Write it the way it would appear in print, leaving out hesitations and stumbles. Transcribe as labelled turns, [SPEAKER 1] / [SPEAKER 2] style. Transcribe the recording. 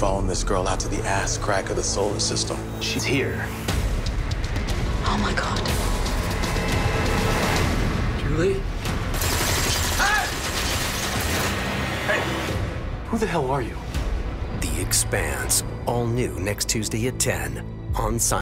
[SPEAKER 1] following this girl out to the ass crack of the solar system.
[SPEAKER 2] She's here.
[SPEAKER 3] Oh my God.
[SPEAKER 2] Julie? Hey! Who the hell are you?
[SPEAKER 4] The Expanse, all new next Tuesday at 10 on Sci.